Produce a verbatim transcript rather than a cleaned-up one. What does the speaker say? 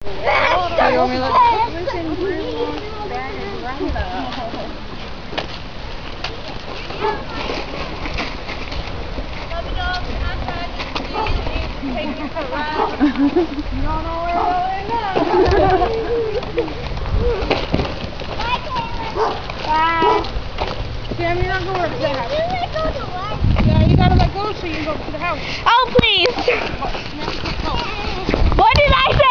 You want me to look? You don't know where we're going now. Bye. Sam, you're not going to the house. Yeah, you gotta let go so you can go to the house. Oh, please. What did I say?